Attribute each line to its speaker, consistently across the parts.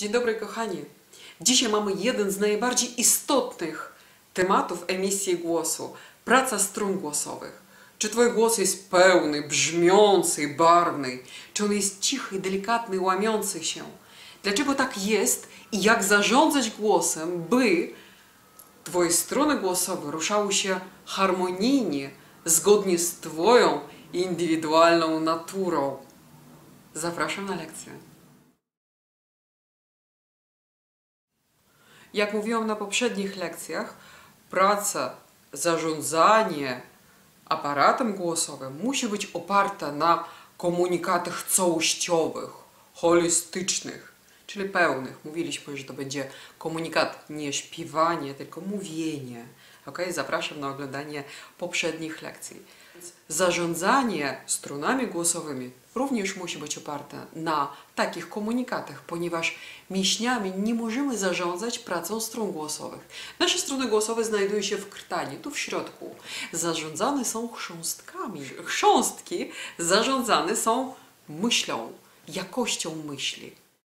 Speaker 1: Dzień dobry kochani. Dzisiaj mamy jeden z najbardziej istotnych tematów emisji głosu. Praca strun głosowych. Czy twój głos jest pełny, brzmiący, barwny? Czy on jest cichy, delikatny, łamiący się? Dlaczego tak jest i jak zarządzać głosem, by twoje struny głosowe ruszały się harmonijnie, zgodnie z twoją indywidualną naturą? Zapraszam na lekcję. Jak mówiłam na poprzednich lekcjach, praca, zarządzanie aparatem głosowym musi być oparta na komunikatach całościowych, holistycznych, czyli pełnych. Mówiliśmy, że to będzie komunikat nie śpiewanie, tylko mówienie. Ok? Zapraszam na oglądanie poprzednich lekcji. Zarządzanie strunami głosowymi również musi być oparte na takich komunikatach, ponieważ mięśniami nie możemy zarządzać pracą strun głosowych. Nasze struny głosowe znajdują się w krtani, tu w środku. Zarządzane są chrząstkami. Chrząstki zarządzane są myślą, jakością myśli.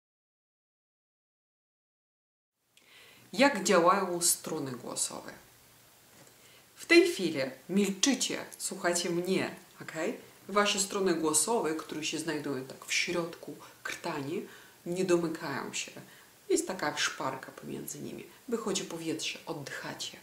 Speaker 1: Jak działają struny głosowe? W tej chwili milczycie, słuchajcie mnie, ok? Wasze struny głosowe, które się znajdują tak w środku krtani, nie domykają się. Jest taka szparka pomiędzy nimi. Wychodzi powietrze, oddychacie.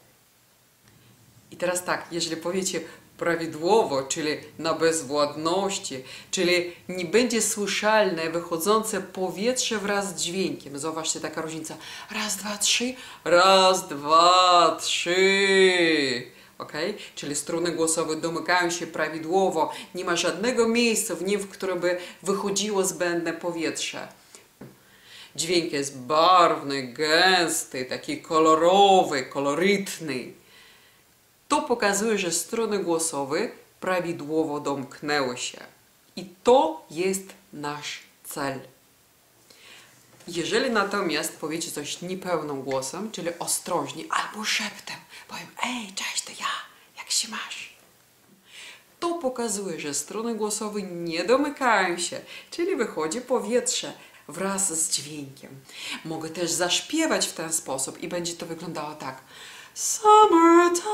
Speaker 1: I teraz tak, jeżeli powiecie prawidłowo, czyli na bezwładności, czyli nie będzie słyszalne wychodzące powietrze wraz z dźwiękiem. Zauważcie, taka różnica. Raz, dwa, trzy. Raz, dwa, trzy. Ok? Czyli struny głosowe domykają się prawidłowo. Nie ma żadnego miejsca w nim, w którym by wychodziło zbędne powietrze. Dźwięk jest barwny, gęsty, taki kolorowy, kolorytny. To pokazuje, że struny głosowe prawidłowo domknęły się. I to jest nasz cel. Jeżeli natomiast powiecie coś niepełnym głosem, czyli ostrożnie albo szeptem, powiem: ej, cześć, to ja, jak się masz? To pokazuje, że struny głosowe nie domykają się, czyli wychodzi powietrze wraz z dźwiękiem. Mogę też zaśpiewać w ten sposób i będzie to wyglądało tak. Summertime.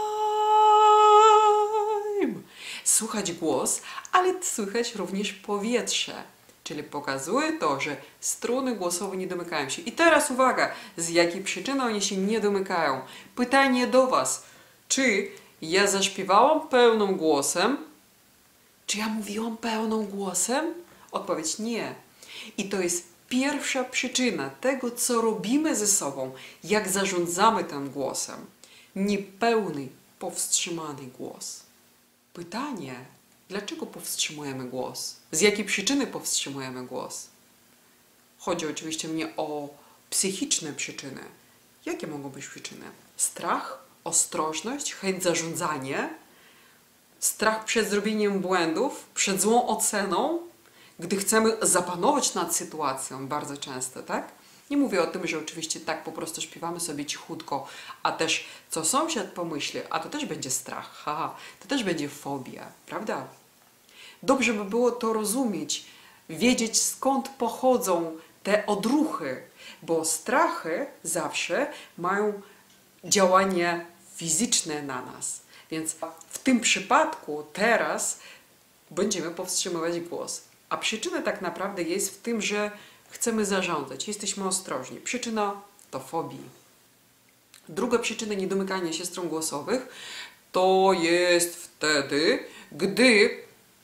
Speaker 1: Słychać głos, ale słychać również powietrze. Czyli pokazuje to, że struny głosowe nie domykają się. I teraz uwaga, z jakiej przyczyny one się nie domykają. Pytanie do was. Czy ja zaśpiewałam pełnym głosem? Czy ja mówiłam pełnym głosem? Odpowiedź nie. I to jest pierwsza przyczyna tego, co robimy ze sobą, jak zarządzamy tym głosem. Niepełny, powstrzymany głos. Pytanie, dlaczego powstrzymujemy głos? Z jakiej przyczyny powstrzymujemy głos? Chodzi oczywiście mnie o psychiczne przyczyny. Jakie mogą być przyczyny? Strach, ostrożność, chęć zarządzania, strach przed zrobieniem błędów, przed złą oceną, gdy chcemy zapanować nad sytuacją bardzo często, tak? Nie mówię o tym, że oczywiście tak po prostu śpiewamy sobie cichutko, a też co sąsiad pomyśli, a to też będzie strach, haha, to też będzie fobia, prawda? Dobrze by było to rozumieć, wiedzieć skąd pochodzą te odruchy, bo strachy zawsze mają działanie fizyczne na nas. Więc w tym przypadku teraz będziemy powstrzymywać głos. A przyczyna tak naprawdę jest w tym, że chcemy zarządzać, jesteśmy ostrożni. Przyczyna to fobii. Druga przyczyna niedomykania się strun głosowych to jest wtedy, gdy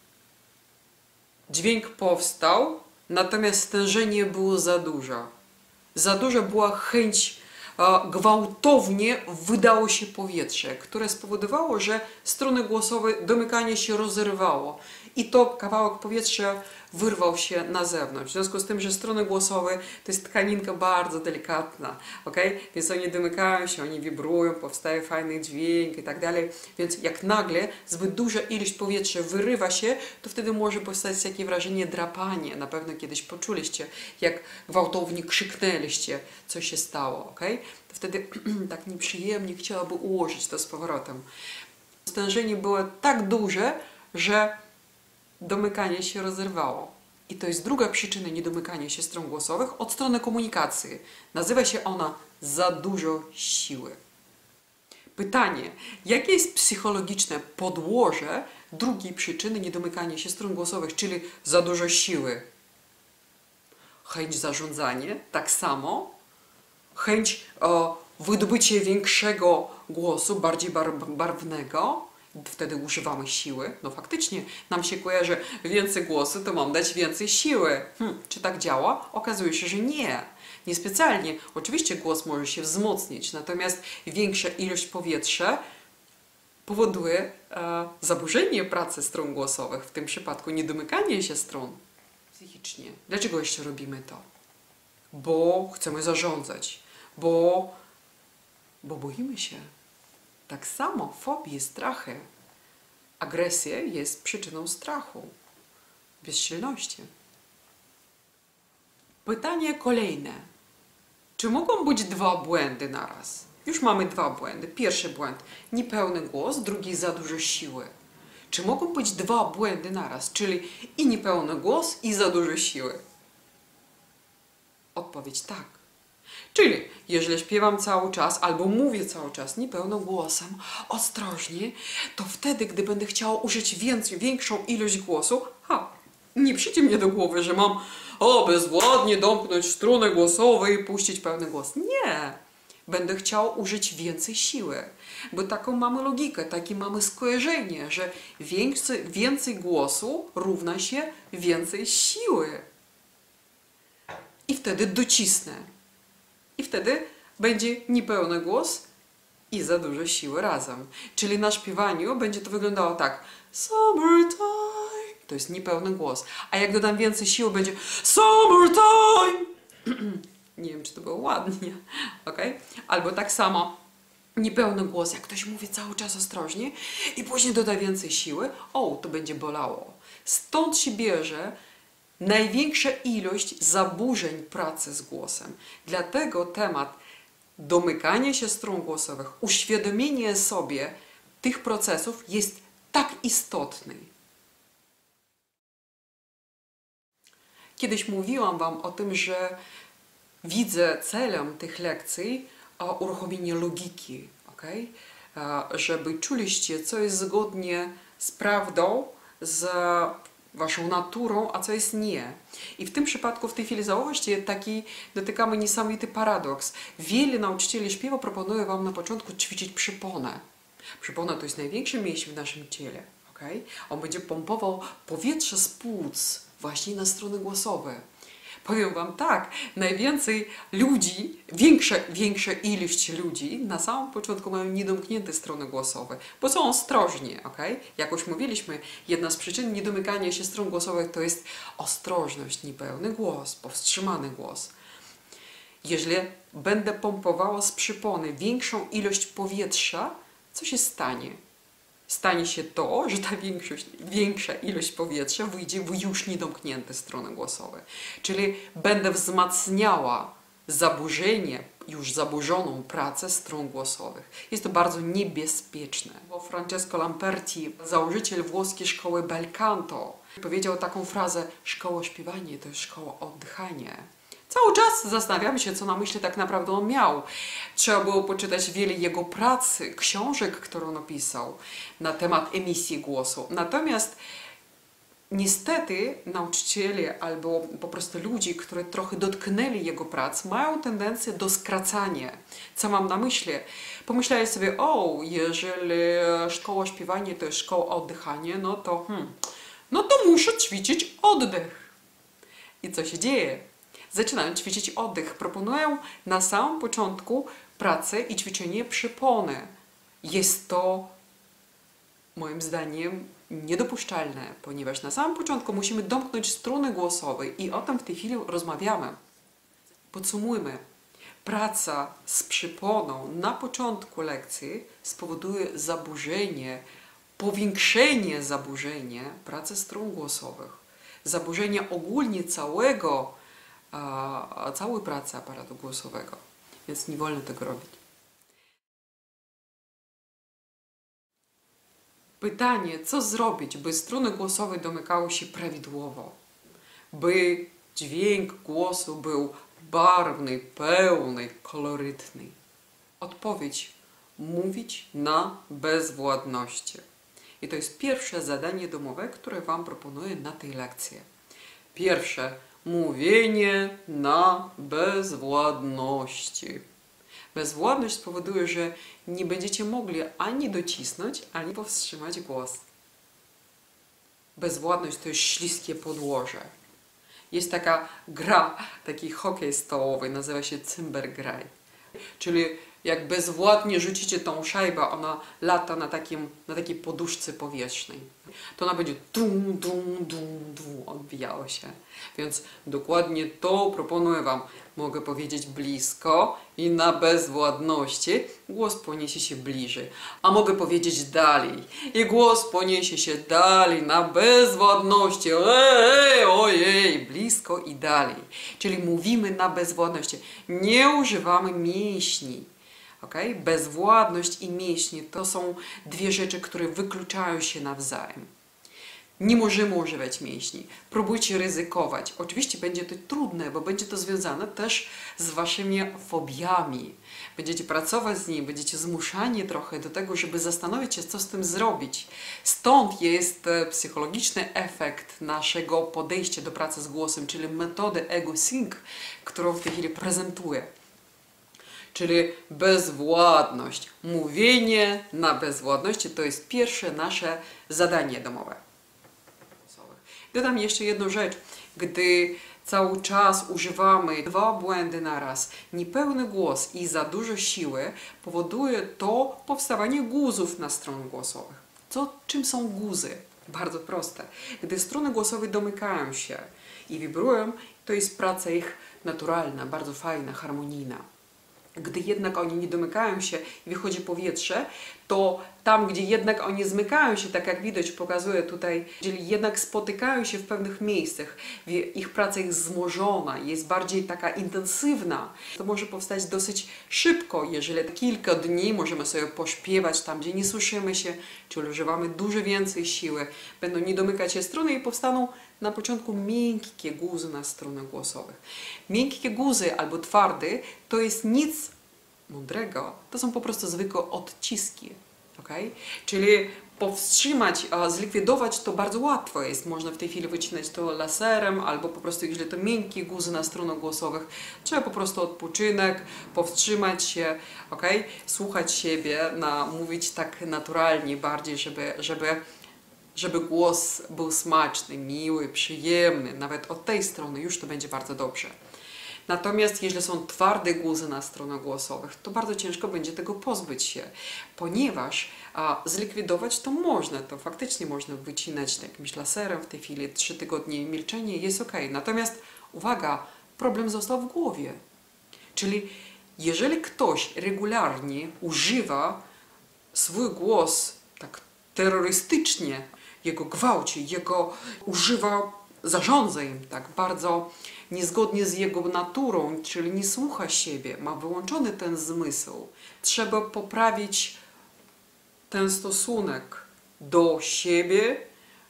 Speaker 1: dźwięk powstał, natomiast stężenie było za duże. Za duża była chęć, gwałtownie wydało się powietrze, które spowodowało, że struny głosowe, domykanie się rozerwało. I to kawałek powietrza wyrwał się na zewnątrz. W związku z tym, że struny głosowe to jest tkaninka bardzo delikatna, okay? Więc oni domykają się, oni wibrują, powstaje fajny dźwięk i tak dalej. Więc jak nagle zbyt duża ilość powietrza wyrywa się, to wtedy może powstać takie wrażenie drapania. Na pewno kiedyś poczuliście, jak gwałtownie krzyknęliście, co się stało, okay? To wtedy tak nieprzyjemnie chciałoby ułożyć to z powrotem. Stężenie było tak duże, że domykanie się rozerwało. I to jest druga przyczyna niedomykania się strun głosowych od strony komunikacji. Nazywa się ona za dużo siły. Pytanie, jakie jest psychologiczne podłoże drugiej przyczyny niedomykania się strun głosowych, czyli za dużo siły? Chęć zarządzania, tak samo. Chęć wydobycia większego głosu, bardziej barwnego. Wtedy używamy siły. No faktycznie, nam się kojarzy więcej głosu, to mam dać więcej siły. Czy tak działa? Okazuje się, że nie. Niespecjalnie. Oczywiście głos może się wzmocnić, natomiast większa ilość powietrza powoduje zaburzenie pracy strun głosowych, w tym przypadku niedomykanie się strun psychicznie. Dlaczego jeszcze robimy to? Bo chcemy zarządzać, bo boimy się. Tak samo fobie, strachy. Agresja jest przyczyną strachu, bezsilności. Pytanie kolejne. Czy mogą być dwa błędy naraz? Już mamy dwa błędy. Pierwszy błąd – niepełny głos, drugi – za dużo siły. Czy mogą być dwa błędy naraz, czyli i niepełny głos, i za dużo siły? Odpowiedź tak. Czyli, jeżeli śpiewam cały czas albo mówię cały czas niepełnym głosem, ostrożnie, to wtedy, gdy będę chciała użyć większą ilość głosu, nie przyjdzie mnie do głowy, że mam bezwładnie domknąć struny głosowe i puścić pełny głos. Nie! Będę chciała użyć więcej siły, bo taką mamy logikę, takie mamy skojarzenie, że więcej głosu równa się więcej siły. I wtedy docisnę. I wtedy będzie niepełny głos i za dużo siły razem. Czyli na śpiewaniu będzie to wyglądało tak. Summertime. To jest niepełny głos. A jak dodam więcej siły, będzie summertime. Nie wiem, czy to było ładnie. Okay? Albo tak samo niepełny głos, jak ktoś mówi cały czas ostrożnie i później doda więcej siły, to będzie bolało. Stąd się bierze największa ilość zaburzeń pracy z głosem. Dlatego temat domykania się strun głosowych, uświadomienie sobie tych procesów jest tak istotny. Kiedyś mówiłam Wam o tym, że widzę celem tych lekcji uruchomienie logiki, okay? Żeby czuliście, co jest zgodnie z prawdą, z Waszą naturą, a co jest nie. I w tym przypadku, w tej chwili zauważcie, dotykamy niesamowity paradoks. Wiele nauczycieli śpiewu proponuje Wam na początku ćwiczyć przyponę. Przypona to jest największe mięsień w naszym ciele. Okay? On będzie pompował powietrze z płuc właśnie na struny głosowe. Powiem Wam tak, najwięcej ludzi, większa ilość ludzi na samym początku mają niedomknięte struny głosowe, bo są ostrożni, okay? Jak już mówiliśmy, jedna z przyczyn niedomykania się strun głosowych to jest ostrożność, niepełny głos, powstrzymany głos. Jeżeli będę pompowała z przypony większą ilość powietrza, co się stanie? Stanie się to, że ta większa ilość powietrza wyjdzie w już niedomknięte struny głosowe. Czyli będę wzmacniała już zaburzoną pracę strun głosowych. Jest to bardzo niebezpieczne. Bo Francesco Lamperti, założyciel włoskiej szkoły bel canto, powiedział taką frazę: szkoła śpiewania to jest szkoła oddychania. Cały czas zastanawiamy się, co na myśli tak naprawdę on miał. Trzeba było poczytać wiele jego pracy, książek, które on napisał na temat emisji głosu. Natomiast niestety nauczyciele albo po prostu ludzie, którzy trochę dotknęli jego prac, mają tendencję do skracania. Co mam na myśli? Pomyśleli sobie, jeżeli szkoła śpiewania to jest szkoła oddychania, no to muszę ćwiczyć oddech. I co się dzieje? Zaczynają ćwiczyć oddech. Proponują na samym początku pracę i ćwiczenie przypony. Jest to, moim zdaniem, niedopuszczalne, ponieważ na samym początku musimy domknąć struny głosowe i o tym w tej chwili rozmawiamy. Podsumujmy. Praca z przyponą na początku lekcji spowoduje zaburzenie, powiększenie zaburzenia pracy strun głosowych. Zaburzenie ogólnie całej pracy aparatu głosowego. Więc nie wolno tego robić. Pytanie, co zrobić, by struny głosowe domykały się prawidłowo? by dźwięk głosu był barwny, pełny, kolorytny. Odpowiedź: mówić na bezwładności. I to jest pierwsze zadanie domowe, które Wam proponuję na tej lekcji. Pierwsze, mówienie na bezwładności. Bezwładność spowoduje, że nie będziecie mogli ani docisnąć, ani powstrzymać głos. Bezwładność to jest śliskie podłoże. Jest taka gra, taki hokej stołowy, nazywa się cymbergraj. Czyli jak bezwładnie rzucicie tą szajbę, ona lata na takiej poduszce powietrznej. To ona będzie dum, dum, dum, dum, odbijało się. Więc dokładnie to proponuję Wam. Mogę powiedzieć blisko i na bezwładności głos poniesie się bliżej. A mogę powiedzieć dalej i głos poniesie się dalej na bezwładności. Ojej, blisko i dalej. Czyli mówimy na bezwładności. Nie używamy mięśni. Okay? Bezwładność i mięśnie to są dwie rzeczy, które wykluczają się nawzajem. Nie możemy używać mięśni. Próbujcie ryzykować. Oczywiście będzie to trudne, bo będzie to związane też z waszymi fobiami. Będziecie pracować z nimi, będziecie zmuszani trochę do tego, żeby zastanowić się, co z tym zrobić. Stąd jest psychologiczny efekt naszego podejścia do pracy z głosem, czyli metody Ego Sync, którą w tej chwili prezentuję. Czyli bezwładność. Mówienie na bezwładności to jest pierwsze nasze zadanie domowe. Dodam jeszcze jedną rzecz. Gdy cały czas używamy dwa błędy naraz, niepełny głos i za dużo siły, powoduje to powstawanie guzów na stronach głosowych. Czym są guzy? Bardzo proste. Gdy struny głosowe domykają się i wibrują, to jest praca ich naturalna, bardzo fajna, harmonijna. Gdy jednak oni nie domykają się i wychodzi powietrze, to tam, gdzie jednak oni zmykają się, tak jak widać, pokazuję tutaj, jeżeli jednak spotykają się w pewnych miejscach, ich praca jest wzmożona, jest bardziej taka intensywna, to może powstać dosyć szybko, jeżeli kilka dni możemy sobie pośpiewać tam, gdzie nie słyszymy się, czyli używamy dużo więcej siły, będą nie domykać się struny i powstaną na początku miękkie guzy na strunach głosowych. Miękkie guzy albo twarde to jest nic mądrego, to są po prostu zwykłe odciski. Okay? Czyli powstrzymać, zlikwidować to bardzo łatwo jest. Można w tej chwili wycinać to laserem, albo po prostu, jeżeli to miękkie guzy na stronach głosowych, trzeba po prostu odpoczynek, powstrzymać się, okay? Słuchać siebie, mówić tak naturalnie bardziej, żeby głos był smaczny, miły, przyjemny. Nawet od tej strony już to będzie bardzo dobrze. Natomiast jeśli są twarde guzy na stronach głosowych, to bardzo ciężko będzie tego pozbyć się, ponieważ zlikwidować to można, to faktycznie można wycinać jakimś laserem, w tej chwili 3 tygodnie milczenie jest ok. Natomiast uwaga, problem został w głowie. Czyli jeżeli ktoś regularnie używa swój głos tak terrorystycznie, jego gwałci, zarządza im tak bardzo niezgodnie z jego naturą, czyli nie słucha siebie, ma wyłączony ten zmysł. Trzeba poprawić ten stosunek do siebie,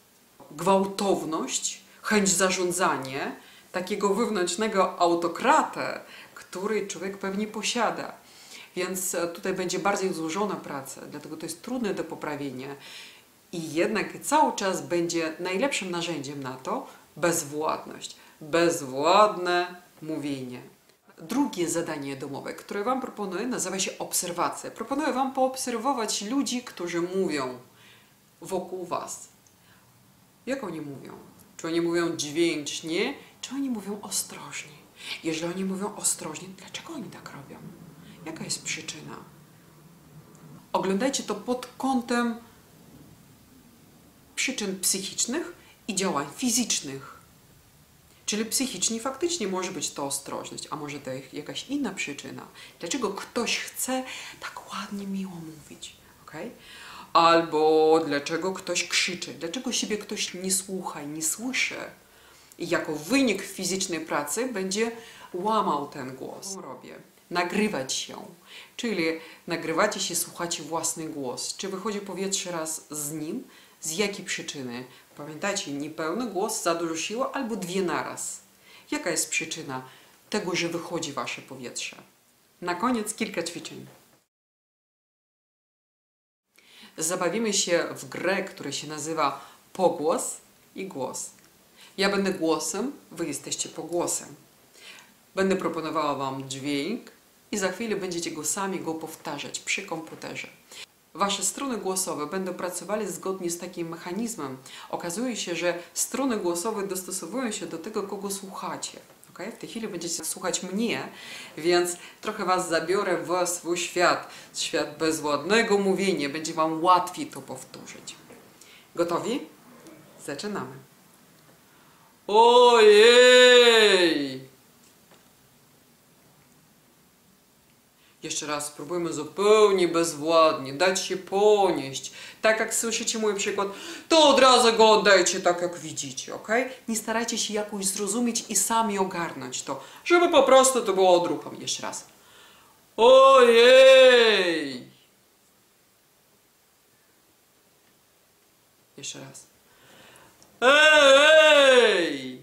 Speaker 1: gwałtowność, chęć zarządzania, takiego wewnętrznego autokratę, który człowiek pewnie posiada. Więc tutaj będzie bardziej złożona praca, dlatego to jest trudne do poprawienia. I jednak cały czas będzie najlepszym narzędziem na to bezwładność. Bezwładne mówienie. Drugie zadanie domowe, które Wam proponuję, nazywa się obserwacja. Proponuję Wam poobserwować ludzi, którzy mówią wokół Was. Jak oni mówią? Czy oni mówią dźwięcznie, czy oni mówią ostrożnie? Jeżeli oni mówią ostrożnie, dlaczego oni tak robią? Jaka jest przyczyna? Oglądajcie to pod kątem przyczyn psychicznych i działań fizycznych. Czyli psychicznie faktycznie może być to ostrożność, a może to jakaś inna przyczyna. Dlaczego ktoś chce tak ładnie, miło mówić? Okay? Albo dlaczego ktoś krzyczy, dlaczego siebie ktoś nie słucha, nie słyszy. I jako wynik fizycznej pracy będzie łamał ten głos. Robię. Nagrywać się. Czyli nagrywacie się, słuchacie własny głos. Czy wychodzi powietrze raz z nim? Z jakiej przyczyny? Pamiętajcie, niepełny głos, za dużo siły albo dwie naraz. Jaka jest przyczyna tego, że wychodzi wasze powietrze? Na koniec kilka ćwiczeń. Zabawimy się w grę, która się nazywa pogłos i głos. Ja będę głosem, wy jesteście pogłosem. Będę proponowała wam dźwięk i za chwilę będziecie sami go powtarzać przy komputerze. Wasze struny głosowe będą pracowały zgodnie z takim mechanizmem. Okazuje się, że struny głosowe dostosowują się do tego, kogo słuchacie. Okay? W tej chwili będziecie słuchać mnie, więc trochę was zabiorę w swój świat. Świat bezwładnego mówienia. Będzie wam łatwiej to powtórzyć. Gotowi? Zaczynamy. Ojej! Jeszcze raz spróbujmy zupełnie bezwładnie, dać się ponieść. Tak jak słyszycie mój przykład, to od razu go oddajcie tak jak widzicie, ok? Nie starajcie się jakoś zrozumieć i sami ogarnąć to, żeby po prostu to było odruchem. Jeszcze raz. Ojej! Jeszcze raz. Ej!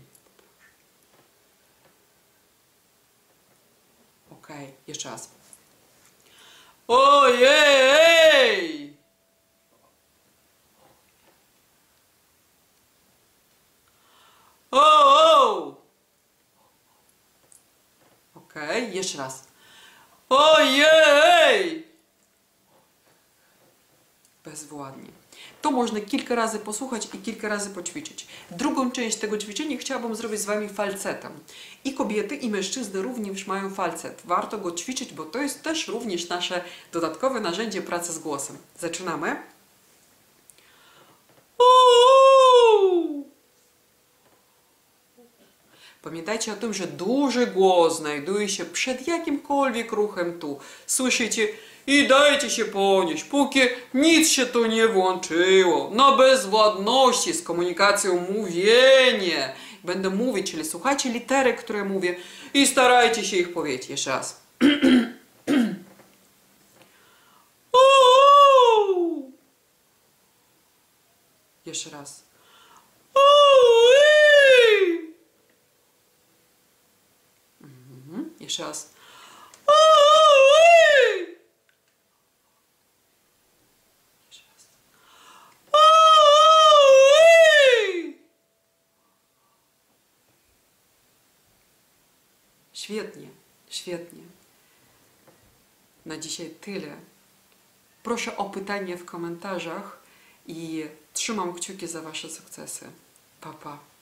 Speaker 1: Ok, jeszcze raz. Ojej! O! Ok, jeszcze raz. Ojej! Bezwładnie. To można kilka razy posłuchać i kilka razy poćwiczyć. Drugą część tego ćwiczenia chciałabym zrobić z wami falcetem. I kobiety, i mężczyzny również mają falcet. Warto go ćwiczyć, bo to jest też również nasze dodatkowe narzędzie pracy z głosem. Zaczynamy. Pamiętajcie o tym, że duży głos znajduje się przed jakimkolwiek ruchem tu. Słyszycie? I dajcie się ponieść, póki nic się tu nie włączyło. Na bezwładności z komunikacją mówienie. Będę mówić, czyli słuchajcie litery, które mówię i starajcie się ich powiedzieć. Jeszcze raz. Jeszcze raz. Jeszcze raz. Jeszcze raz. Świetnie, świetnie. Na dzisiaj tyle. Proszę o pytanie w komentarzach i trzymam kciuki za wasze sukcesy. Pa, pa.